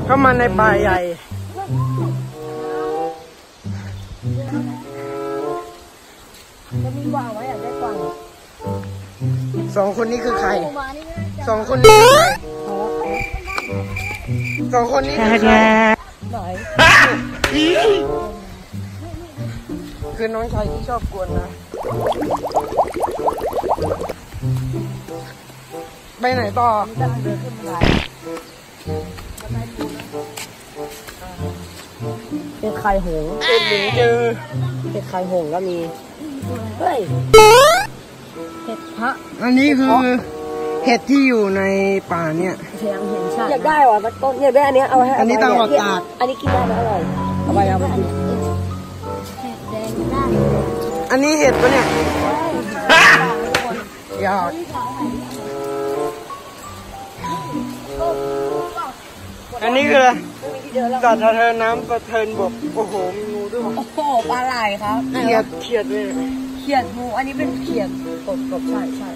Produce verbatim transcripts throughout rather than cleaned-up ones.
เข้ามาในป่าใหญ่จะมีกวางไว้อยากได้กวางสองคนนี้คือใครสองคนนี้คือใครสองคนนี้คือใครคือน้องชายที่ชอบกวนนะไปไหนต่อเดินขึ้นบันไดเป็นไข่หงเป็นหนูเจอเป็นไข่หงก็มีเฮ้ยเห็ดพระอันนี้คือเห็ดที่อยู่ในป่าเนี่ยอยากได้ว่ะต้นอยากได้อันนี้เอาให้อันนี้ตั้งหลักตากอันนี้กินได้ไหมอร่อยเอาไปเอาไปกินเห็ดแดงได้อันนี้เห็ดปะเนี่ยยอดอันนี้คืออะไรกัดสะเทินน้ำกระเทินบกโอ้โหมีงูด้วยโอ้โหปลาไหลครับเขียดเขียดเลยเขียดงูอันนี้เป็นเขียดกบกบใช่ใช่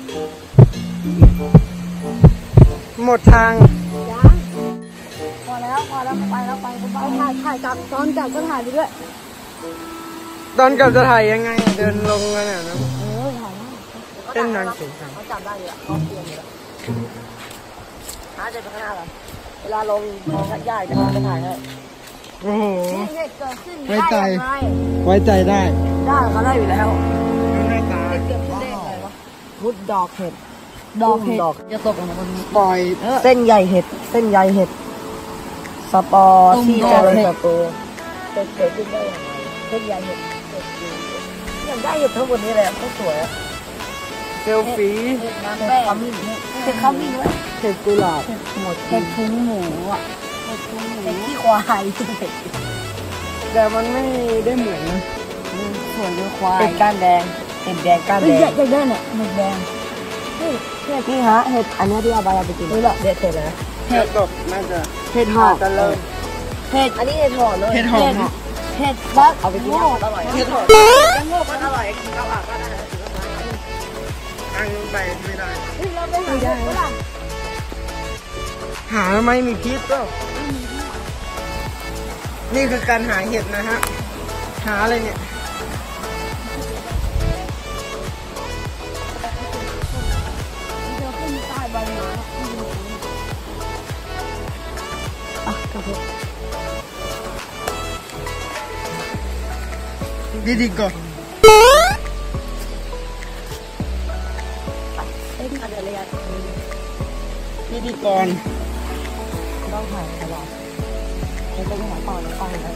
หมดทางยังพอแล้วพอแล้วไปแล้วไปไปถ่ายถ่ายกลับตอนกลับก็ถ่ายไปด้วยตอนกลับจะถ่ายยังไงเดินลงกันเนี่ยนะเออถ่ายเต้นนางเสียงดังเขาจับได้เลยเขาเปลี่ยนเลยหาใจไปข้างหน้าเลยเวลาลงมองใหญ่จะมาถ่ายให้โอ้โหไว้ใจไว้ใจได้ได้เขาได้อยู่แล้วหน้าตาพุดดอกเห็ดดอกเห็ดจะตกลงคนนี้ปล่อยเส้นใหญ่เห็ดเส้นใหญ่เห็ดสปอร์ที่เจริญเติบโตเกิดเกิดขึ้นได้ยังไงเส้นใหญ่เห็ดยังได้เห็ดทั้งหมดนี้เลยก็สวยเซลฟี่เห็ดน้ำแป้งเห็ดข้าวมีด้วยเห็ดกุหลาบหมดเห็ดพุงหมูอ่ะเห็ดพุงหมูเห็ดขี้ควายแต่มันไม่ได้เหมือนนะส่วนด้วยควายเห็ดก้านแดงเห็ดแดงก้านแดงเห็ดแดงเนี่ยเห็ดแดงนี่ฮะเห็ดอันนี้ที่เอาไปเอาไปกินนี่แหละเด็ดเห็ดนะเห็ดตกน่าจะเห็ดหอมจะเริ่มเห็ดอันนี้เห็ดหอมเลยเห็ดหอมเห็ดบักเอาไปกินอร่อยเห็ดหอมยังโง่ก็อร่อยข้าวอ่ะก็ได้ตั้งไปไม่ได้เราไปหาเห็ดหาไม่มีพิษก็นี่คือการหาเห็ดนะฮะหาอะไรเนี่ยดีดีก่อนดีดีก่อนต้องถ่ายตลอดจะไปหาต่อในกล้องเลย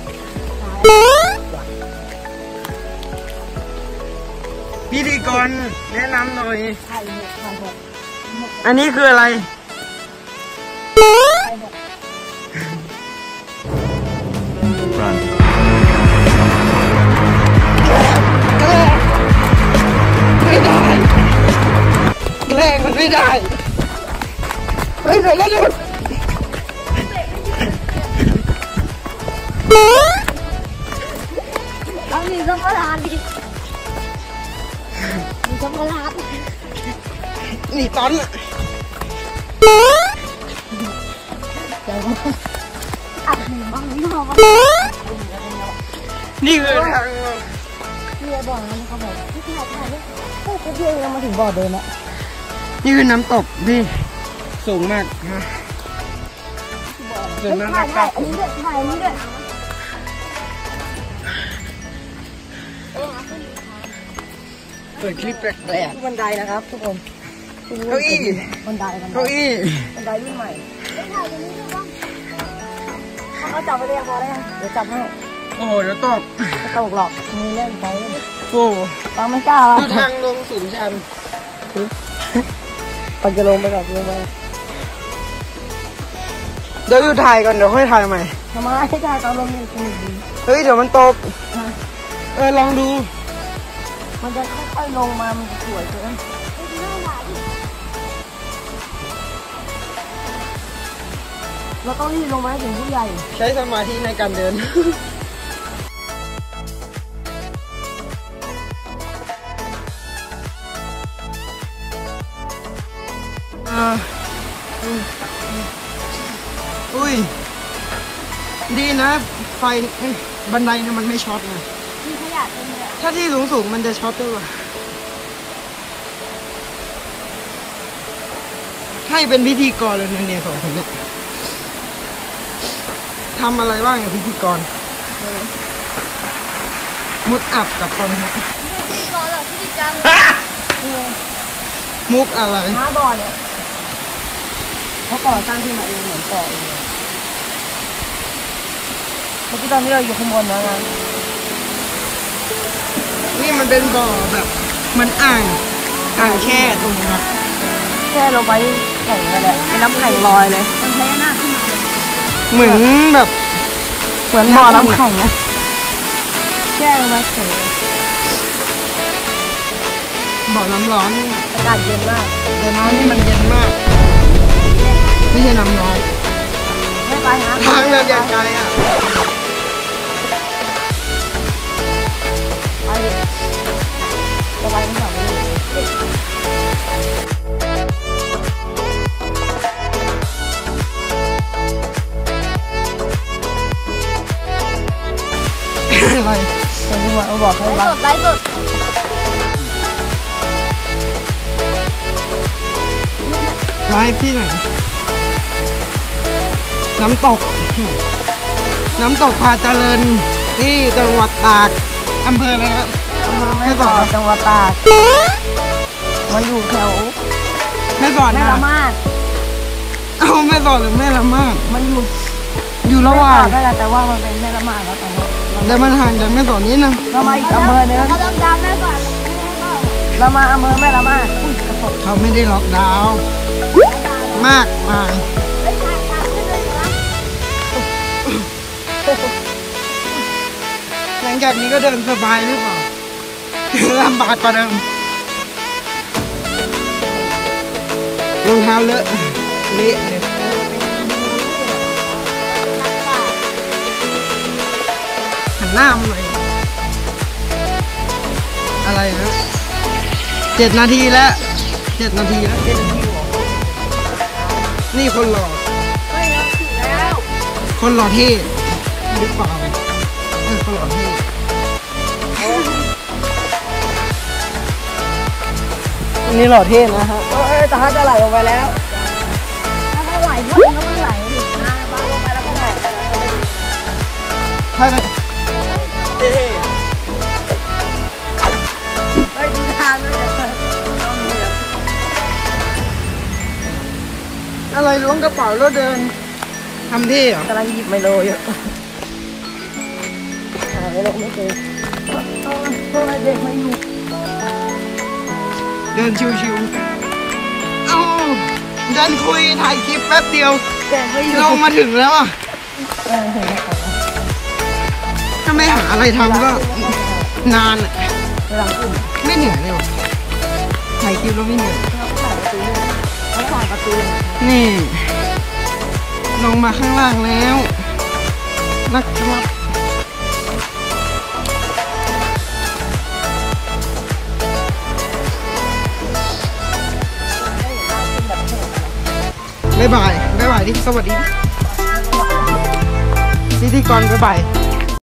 พิธีกรแนะนำหน่อยถ่ายหกถ่ายหกอันนี้คืออะไรถ่ายหกไม่ได้แรงมันไม่ได้ไปไหนแล้วลูกเรามีสัมภาระดิมีสัมภาระนี่ตอนน่ะเดี๋ยวอัดหนึ่งบ้างนี่พอนี่คือทางนี่บ่อน้ำเขาบอกที่ถ่ายถ่ายเนี่ยโอ้โหเพียงเรามาถึงบ่อเดินแล้วนี่คือน้ำตกที่สูงมากฮะสูงมากครับอันนี้ด้วยถ่ายอันนี้ด้วยเปิดคลิปแปลกๆบันไดนะครับทุกคนเก้าอี้บันไดเก้าอี้บันไดรุ่นใหม่เขาจับไปเรียกพอได้ยังเดี๋ยวจับให้โอ้โหเดี๋ยวตกจะตกหรอกมีเล่นไปโอ้ฟังไม่กล้าดูทางลงสูงชันปันจะลงไปก่อนลงไปเดี๋ยวอยู่ถ่ายก่อนเดี๋ยวค่อยถ่ายใหม่ทำไมให้ถ่ายตอนลงนี่สนุกดีเฮ้ยเดี๋ยวมันตกเออลองดูมันจะค่อยๆลงมามันจะสวยเกินเราต้องรีบลงมาถึงผู้ใหญ่ใช้สมาธิในการเดินอุ้ยดีนะไฟเอ้ยบันไดเนี่ยมันไม่ช็อตนะมีขยะเต็มเลยถ้าที่สูงสูงๆมันจะช็อตด้วยวะให้เป็นพิธีกรเลยนะเนี่ยสองคนเนี่ยทำอะไรบ้างอย่างพิธีกรมุดอับกับคนมุกพิธีกรเหรอพิธีกรรมมุกอะไรม้าบ่อเนี่ยเขาก่อสร้างขึ้นมาเองเหมือนก่อเองเมื่อกี้ตอนนี้เราอยู่ข้างบนนะงานนี่มันเป็นบ่อแบบมันอ่างอ่างแช่ตรงนี้นะแค่ลงไปแข่งกันแหละเป็นน้ำแข็งลอยเลยมันพญานาคขึ้นมาเลยเหมือนแบบเหมือนบ่อน้ำแข็งนะแช่ลงไปแข่งบ่อน้ำร้อนนี่อากาศเย็นมากแต่น้ำนี่มันเย็นมาก ไม่ใช่น้ำร้อนไม่ไปหาทางเดินอย่างไกลอ่ะไปจะไปไม่สองเลยอะไรคนที่มาบอกให้ไลบ้าฟ์สดไลฟ์สดไลฟ์ที่ไหนน้ำตก น้ำตกพาเจริญที่จังหวัดตากอำเภออะไรครับอำเภอแม่สอดจังหวัดตากมาอยู่แถวแม่สอดแม่นะละมาดเอาแม่สอดหรือแม่ละมาดมันอยู่อยู่ระหว่างแม่สอดก็แหละแต่ว่ามันเป็นแม่ละมาดแล้วตอนนี้แต่มันห่างจากแม่สอดนิดนึงเรามาอีกอำเภอหนึงเขาต้องดำแม่ก่อนแม่ก่อนเรามาอำเภอแม่ละมาดอุ้ยกระตกเขาไม่ได้ล็อกดาวน์มากมายไปถ่ายตามขึ้นเลยนะหลังจากนี้ก็เดินสบายหรือเปล่า ลำบากกว่าเดิมรองเท้าเลอะเละเลยหันหน้ามาหน่อยอะไรนะเจ็ดนาทีแล้วเจ็ดนาทีแล้วนี่คนหล่อเฮ้ยเราถึงแล้วคนหล่อเท่หรือเปล่าเออคนหล่อเท่อันนี้หล่อเท่นะฮะเอ้ยตาจะไหลลงไปแล้วถ้าไม่ไหวก็มันก็ไม่ไหลดิอ่าบ้าลงไปแล้วก็ไหลไปแล้วถ้าจะเท่เฮ้ยดูทางด้วยอะไรล้วงกระเป๋าแล้วเดินทำเท่เหรอกำลังหยิบไมโลอยู่หาไมโลไม่เจอทำไมเด็กไม่อยู่เดินชิวๆเอ้าเดินคุยถ่ายคลิปแป๊บเดียวเด็กไม่อยู่ลงมาถึงแล้วอ่ะเออเห็นแล้วถ้าไม่หาอะไรทำก็นานอ่ะเวลาอุ่นไม่เหนื่อยเลยว่ะถ่ายคลิปแล้วไม่เหนื่อยเราก็ถ่ายประตูเราถ่ายประตูนี่ ลงมาข้างล่างแล้วนะครับบ๊ายบายบ๊ายบายดิสวัสดีพิธีกรบ๊ายบาย